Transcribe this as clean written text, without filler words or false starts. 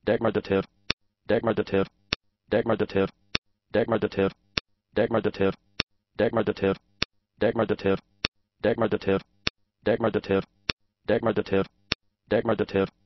demonstrative, demonstrative, demonstrative, demonstrative, demonstrative, demonstrative, demonstrative, demonstrative, demonstrative, demonstrative, demonstrative,